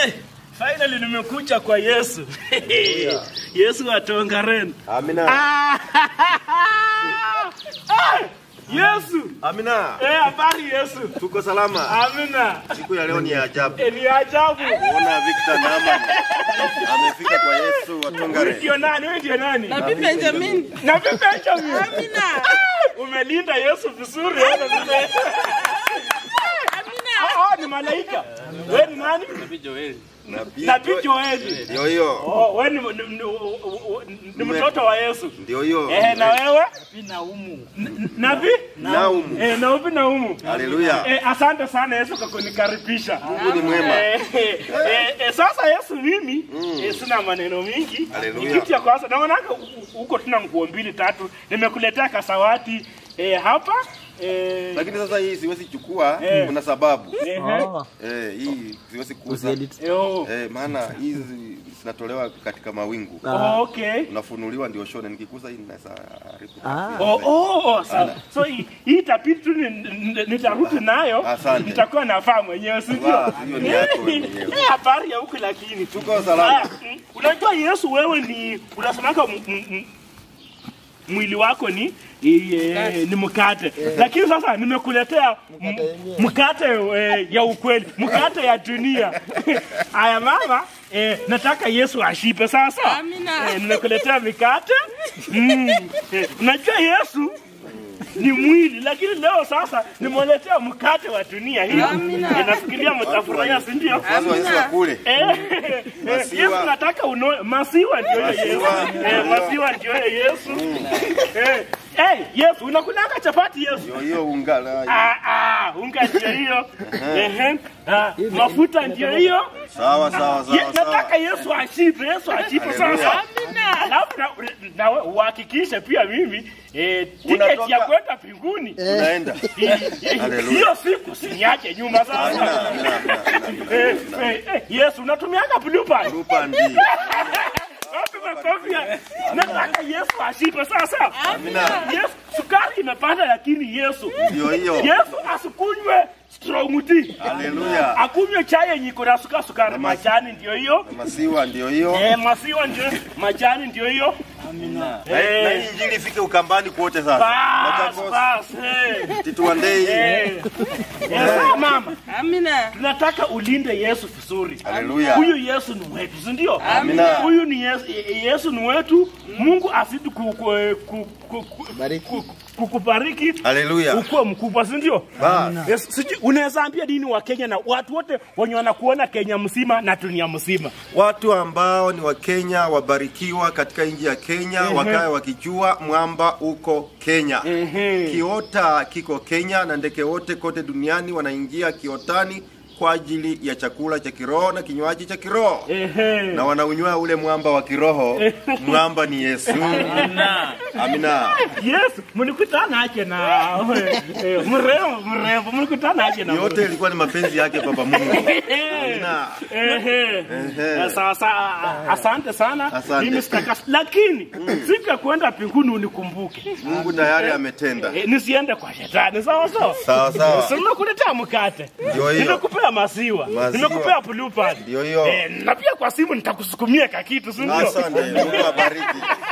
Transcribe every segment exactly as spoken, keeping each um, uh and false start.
Hey, finally nimekuja kwa Yesu. Yesu wa Tongaren. Amina. Yesu. Amina. Eh, habari Yesu. Tuko salama. Amina. Siku ya leo ni ajabu. Eh, ni ajabu. Unaona Victor Naman amefika kwa Yesu wa Tongaren. Ndio nani? Wewe ndio nani? Na Bibi Benjamin. Na Bibi Benjamin. Amina. Umelinda Yesu vizuri wewe Bibi. Amina. Ah, ni malaika. Wewe ni nani? Nabii Joel. Nabii Joel. Ndio hiyo. Oh, wewe ni ni mtoto wa Yesu. Ndio hiyo. Eh, na wewe? Binaumu. Nabii? Naumu. Eh, na upi Naumu. Haleluya. Eh, asante sana Yesu kwa kunikaribisha. Mungu ni mwema. Eh, eh, eh, sasa Yesu mimi eh, sina maneno mingi. Haleluya. Kitu ya kwanza naona huko tuna nguo mbili tatu. Nimekuletea kasawati eh, hapa. Eh, Lakini sasa hii siwezi chukua, Eh. kuna sababu. eh, Eh, hii siwezi kuuza. Yo. Eh, maana hizi zinatolewa katika mawingu. Oh, okay. Unafunuliwa ndio shone, nikikuza hii ninaweza haribu. Oh, oh, oh, so, so hii hii tapiti tu ni- ni- nitarudi nayo. Asante. Nitakuwa nafaa mwenyewe, si ndio? Wow, hiyo ni yako wewe mwenyewe. Eh, habari ya huko lakini Tuko salama. Ah, mm, unajua Yesu wewe ni unasemanga m- m- m- mwili wako ni e, ni mkate. Lakini sasa nimekuletea m- mkate e, ya ukweli, mkate ya dunia. Aya mama, e, nataka Yesu ashipe sasa. Amina. E, nimekuletea mikate. Mm. E, unajua Yesu ni mwili, lakini leo sasa nimeletea mkate wa dunia hii. Amina. Nafikiria mtafurahia, si ndio? Watu wa Yesu wakule. Eh, Masiwa. Yesu nataka unoe masiwa ndio hiyo Yesu. Masiwa. Eh, masiwa ndio hiyo Yesu. Eh, eh, Yesu unakulanga chapati Yesu. Ndio hiyo ungala. Ah ah, unga ndio hiyo. Eh, ah, mafuta ndio hiyo. Sawa sawa Ye- sawa Nataka sawa. Yesu ashipe, Yesu ashipe sasa. Amina. Alafu na- na uhakikishe pia mimi eh, tiketi Unatoka- ya kwenda mbinguni. Tunaenda. Haleluya. Hiyo siku siniache nyuma sasa. Amina, amina, amina, amina. Eh, eh, eh, Yesu unatumianga blue band. Rupa ndi. Wapi makofi ya- nataka Yesu ashipe sasa. Amina. Yesu, sukari imepanda lakini Yesu. Ndio hiyo. Yesu asikunywe strong tea. Haleluya. Akunywe chai yenye iko na sukari sukari. mas- Majani ndio hiyo. Masiwa ndio hiyo. Eh, maziwa ndio, majani ndio hiyo. Na na hii injili ifike ukambani kwote sasa. Bas, Machakos, bas. Eh. Tituandei. Eh. Eh, sawa mama. Amina. Tunataka ulinde Yesu vizuri. Haleluya. Huyu Yesu ni wetu, si ndio? Amina. Huyu ni Yesu, Yesu ni wetu. Mungu azidi ku- ku- ku- ku- ku- ku- kukubariki. Haleluya. Ukuwe mkubwa, si ndio? Bas. Yes, sijui unaweza ambia dini wa Kenya na watu wote wenye wanakuona Kenya mzima na dunia mzima. Watu ambao ni wa Kenya wabarikiwa katika nchi ya Kenya, wakae wakijua mwamba uko Kenya. Ehe. Kiota kiko Kenya na ndege wote kote duniani wanaingia kiotani kwa ajili ya chakula cha kiroho na kinywaji cha kiroho. Ehe. Na wanaunywa ule mwamba wa kiroho. Mwamba ni Yesu. Amina. Amina. Yesu, mlikutana aje na eh, mrembo mrembo mlikutana aje na Yote ilikuwa ni mapenzi yake Baba Mungu. Amina. Ehe. Ehe. Sawa sawa, asante sana. Asante. Mimi sitakas, lakini siku ya kwenda mbinguni unikumbuke. Mungu tayari ametenda. Eh, nisiende kwa shetani, sawa sawa. Sawa sawa. Sasa nimekuletea mkate. Ndio hiyo. Nimekupea maziwa. Maziwa. Nimekupea blue band. Ndio hiyo. Eh, na pia kwa simu nitakusukumia kakitu, si ndio? Asante. Mungu abariki.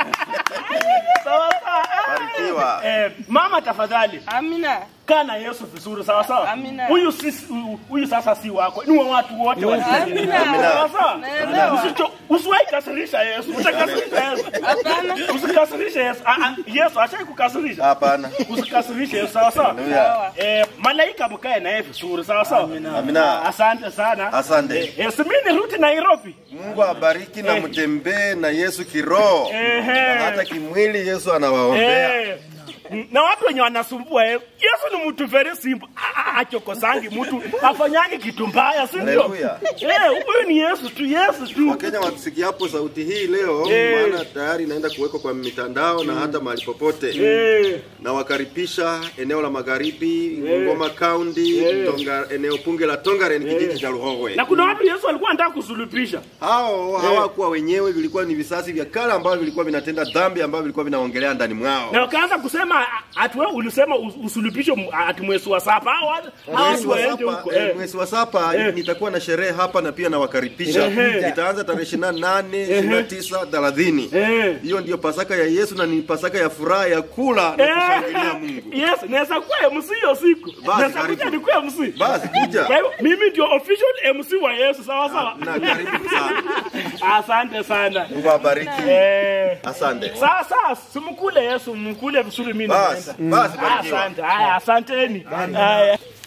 Sawa sawa. Barikiwa. Eh, mama tafadhali. Amina. Kana Yesu vizuri, sawa sawa. Amina. Huyu si huyu sasa si wako. Ni wa watu wote wa dunia. Amina. Sawa sawa. Naelewa. Usicho usiwahi kasirisha Yesu. Utakasirisha Yesu. Hapana. Usikasirisha Yesu. Ah, ah, Yesu ashai kukasirisha. Hapana. Usikasirishe Yesu, sawa sawa. Haleluya. Eh, malaika mkae naye vizuri, sawa sawa. Amina. Asante sana. Asante. Eh, si mimi nirudi Nairobi. Mungu abariki na mtembee na Yesu kiroho. Ehe. Na hata kimwili Yesu anawaombea. Eh, na watu wenye wanasumbua Yesu. Yesu ni mtu very simple. Achokosangi mtu, afanyangi kitu mbaya, si ndio? Haleluya. Eh, huyu ni Yesu tu, Yesu tu. Wakenya wakisikia hapo sauti hii leo, Eh. maana tayari inaenda kuwekwa kwa mitandao na hata mahali popote. Eh, Na wakaribisha eneo la magharibi, Ngoma County, Tonga, eneo bunge la Tongaren, kijiji cha Ruhogwe. na kuna watu Yesu alikuwa anataka kusulupisha. Hao hawakuwa wenyewe, vilikuwa ni visasi vya kale ambavyo vilikuwa vinatenda dhambi ambavyo vilikuwa vinaongelea ndani mwao. Na wakaanza kusema ati wewe ulisema us- usulupisho ati mwezi wa saba. Hao watu hawa Mwezi wa waende saba, huko. eh, Eh. mwezi wa saba nitakuwa na sherehe hapa na pia nawakaribisha. Eh. Itaanza tarehe ishirini na nane, ishirini na tisa, thelathini. Eh. Hiyo ndio Pasaka ya Yesu na ni Pasaka ya furaha ya kula na kushangilia Mungu. Yes, naweza kuwa M C hiyo siku. Basi, Naweza kuja karibu. nikuwe M C. Basi kuja. Kwa hivyo mimi ndio official M C wa Yesu, sawa sawa. Na karibu sana. Asante sana. Mungu awabariki. Eh. Asante. Sasa simkule Yesu, mkule vizuri mimi Basi, naenda. basi barikiwa. Asante. Haya, asanteni. Haya.